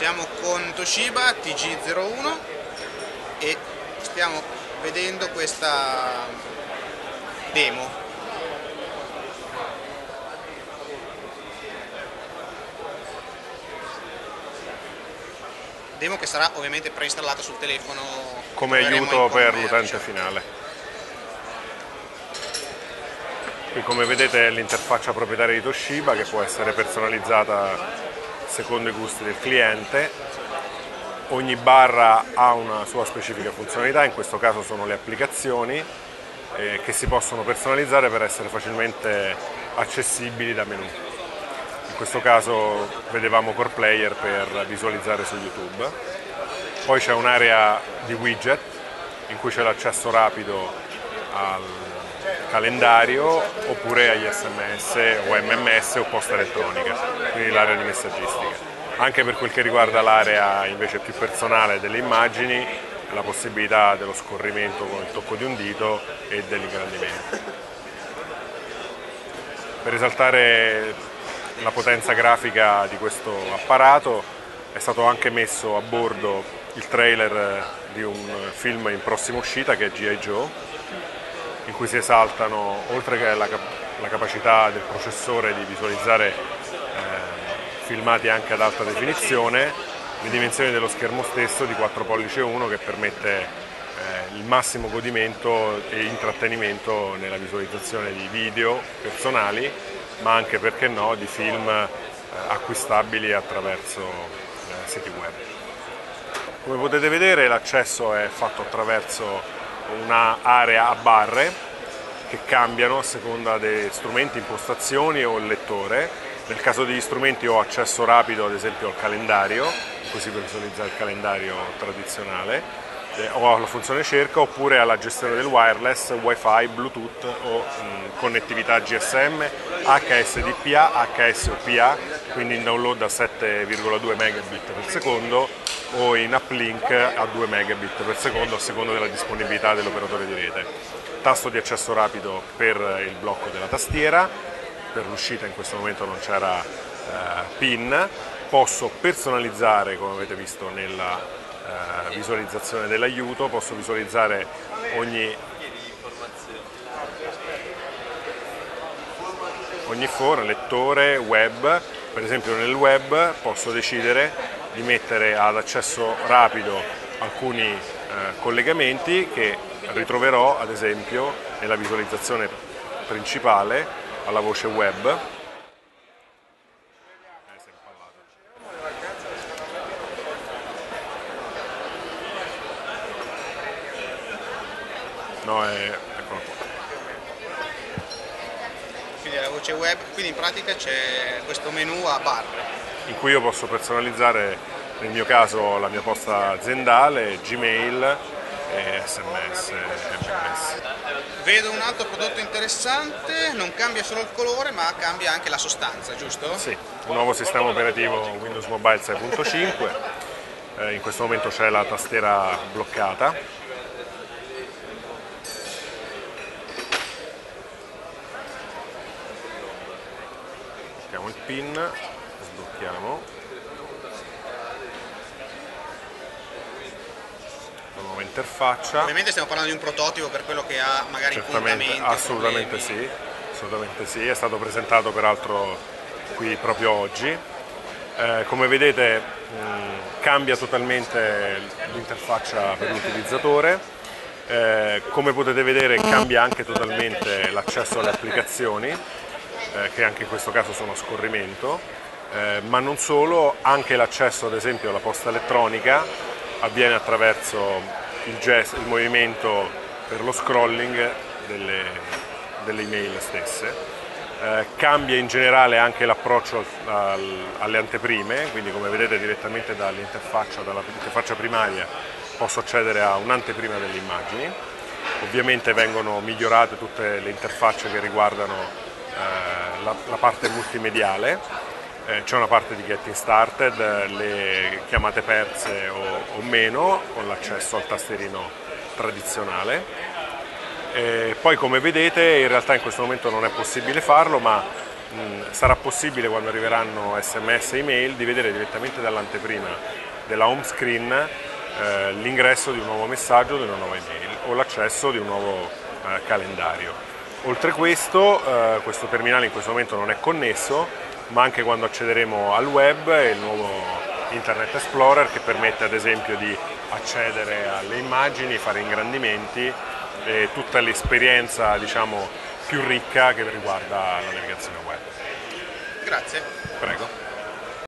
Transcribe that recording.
Siamo con Toshiba TG01 e stiamo vedendo questa demo. Demo che sarà ovviamente preinstallata sul telefono come aiuto per l'utente finale. Qui, come vedete, è l'interfaccia proprietaria di Toshiba che può essere personalizzata secondo i gusti del cliente. Ogni barra ha una sua specifica funzionalità, in questo caso sono le applicazioni che si possono personalizzare per essere facilmente accessibili da menu. In questo caso vedevamo Core Player per visualizzare su YouTube. Poi c'è un'area di widget in cui c'è l'accesso rapido al calendario oppure agli SMS o MMS o posta elettronica, quindi l'area di messaggistica. Anche per quel che riguarda l'area invece più personale delle immagini, la possibilità dello scorrimento con il tocco di un dito e dell'ingrandimento. Per esaltare la potenza grafica di questo apparato è stato anche messo a bordo il trailer di un film in prossima uscita che è G.I. Joe, in cui si esaltano, oltre che la capacità del processore di visualizzare filmati anche ad alta definizione, le dimensioni dello schermo stesso di 4 pollici e 1 che permette il massimo godimento e intrattenimento nella visualizzazione di video personali, ma anche, perché no, di film acquistabili attraverso siti web. Come potete vedere, l'accesso è fatto attraverso un'area a barre che cambiano a seconda dei strumenti, impostazioni o il lettore. Nel caso degli strumenti ho accesso rapido ad esempio al calendario, in cui si visualizza il calendario tradizionale, o alla funzione cerca, oppure alla gestione del wireless, wifi, bluetooth o connettività GSM, HSDPA, HSOPA, quindi in download a 7,2 megabit per secondo o in uplink a 2 megabit per secondo a seconda della disponibilità dell'operatore di rete. Tasto di accesso rapido per il blocco della tastiera, per l'uscita in questo momento non c'era PIN, posso personalizzare, come avete visto nella visualizzazione dell'aiuto, posso visualizzare ogni foro, lettore, web. Per esempio nel web posso decidere di mettere ad accesso rapido alcuni collegamenti che ritroverò ad esempio nella visualizzazione principale alla voce web. No, eccolo qua. Quindi la voce web, quindi in pratica c'è questo menu a barre In cui io posso personalizzare, nel mio caso, la mia posta aziendale, Gmail, e SMS, MMS. Vedo un altro prodotto interessante, non cambia solo il colore ma cambia anche la sostanza, giusto? Sì, un nuovo sistema operativo Windows Mobile 6.5, in questo momento c'è la tastiera bloccata. Mettiamo il PIN, sblocchiamo la nuova interfaccia. Ovviamente stiamo parlando di un prototipo, per quello che ha magari incontamenti. Assolutamente sì, assolutamente sì, è stato presentato peraltro qui proprio oggi. Come vedete cambia totalmente l'interfaccia per l'utilizzatore. Come potete vedere cambia anche totalmente l'accesso alle applicazioni, che anche in questo caso sono a scorrimento, ma non solo, anche l'accesso ad esempio alla posta elettronica avviene attraverso il movimento per lo scrolling delle email stesse. Cambia in generale anche l'approccio alle anteprime, quindi come vedete direttamente dall'interfaccia primaria posso accedere a un'anteprima delle immagini. Ovviamente vengono migliorate tutte le interfacce che riguardano la parte multimediale, c'è una parte di Getting Started, le chiamate perse o meno, con l'accesso al tastierino tradizionale. Poi come vedete in realtà in questo momento non è possibile farlo, ma sarà possibile, quando arriveranno SMS e email, di vedere direttamente dall'anteprima della home screen l'ingresso di un nuovo messaggio, di una nuova email o l'accesso di un nuovo calendario. Oltre a questo, questo terminale in questo momento non è connesso, ma anche quando accederemo al web è il nuovo Internet Explorer, che permette ad esempio di accedere alle immagini, fare ingrandimenti e tutta l'esperienza, diciamo, più ricca che riguarda la navigazione web. Grazie. Prego.